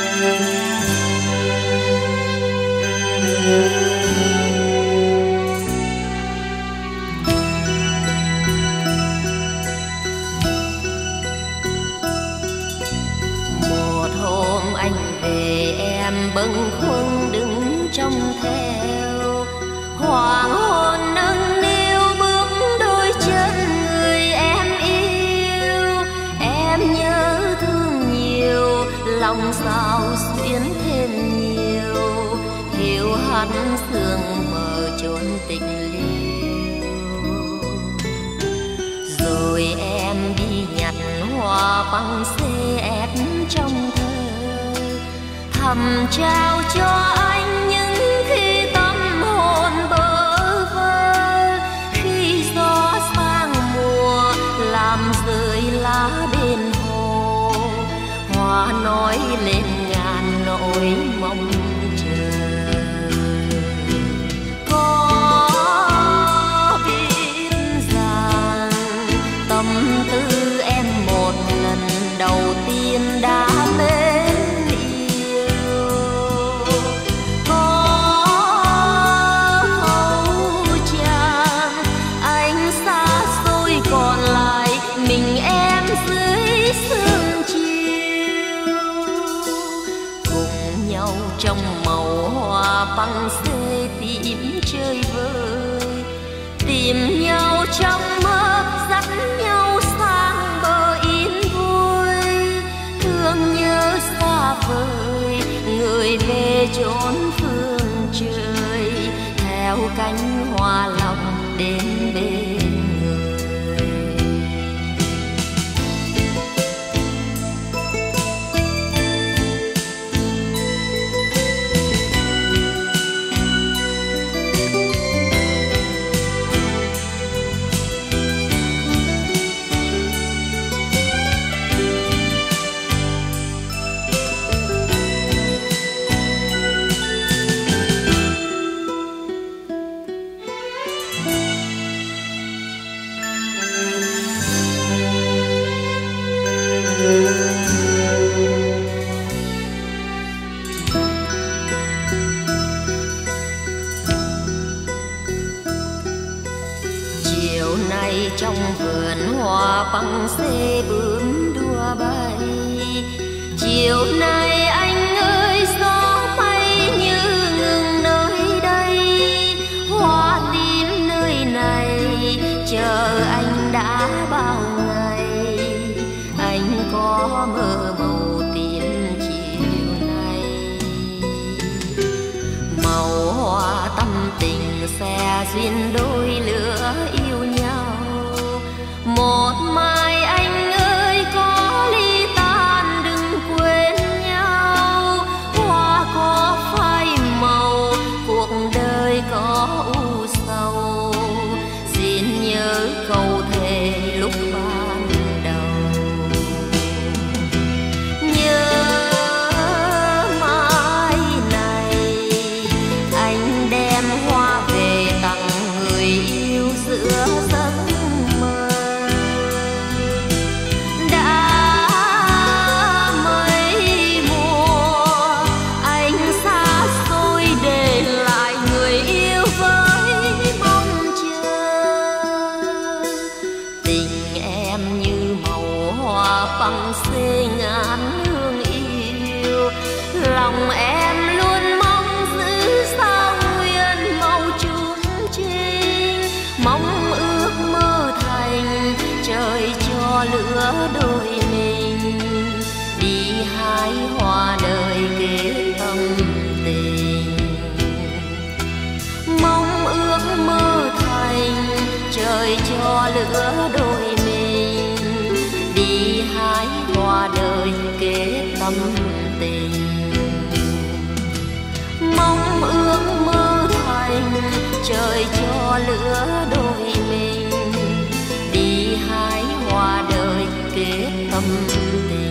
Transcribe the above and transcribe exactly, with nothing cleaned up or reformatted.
Một hôm anh về em bâng khuâng đứng trông theo, hoàng hôn nâng niu bước đôi chân người em yêu. Em nhớ thương nhiều, lòng sao xuyến thêm nhiều, hiu hắt sương mờ chốn tình liêu. Rồi em đi nhặt hoa băng xê ép trong thơ, thầm trao cho anh những khi tâm hồn bơ vơ. Khi gió sang mùa làm rơi lá bên hồ, hoa nói lên ngàn nỗi mong chờ. Có biết rằng tâm tư em một lần đầu tiên đã mến yêu, có thấu chàng anh xa xôi còn lại mình em dưới sương chiều. Cùng nhau trong màu hoa băng xê tìm chơi vơi, tìm nhau trong mơ dắt nhau sang bờ yên vui. Thương nhớ xa vời người về chốn phương trời, theo cánh hoa lòng đến bên người. Chiều nay trong vườn hoa băng xê bướm đua bay, chiều nay anh ơi gió mây như ngừng nơi đây. Hoa tím nơi này chờ anh đã bao ngày, anh có mơ màu tím chiều nay. Màu hoa tâm tình xe duyên đôi lứa yêu nhau, một mai anh ơi có ly tan đừng quên nhau. Hoa có phai màu cuộc đời có u sầu, xin nhớ câu thề lúc ban đầu. Nhớ mai này anh đem hoa về tặng người yêu giữa giấc mơ. Đã mấy mùa anh xa xôi để lại người yêu với mong chờ. Tình em như màu hoa băng xê ngàn hương yêu, lòng em luôn mong giữ sao nguyên màu chung trinh. Mong ước mơ thành trời cho lứa đôi mình, đi hái hoa đời kết tâm tình. Mong ước mơ thành trời cho lứa đôi mình, đi hái hoa đời kết tâm tình. Mong ước mơ thành trời cho lứa đôi mình, đi hái hoa đời kết tâm tình.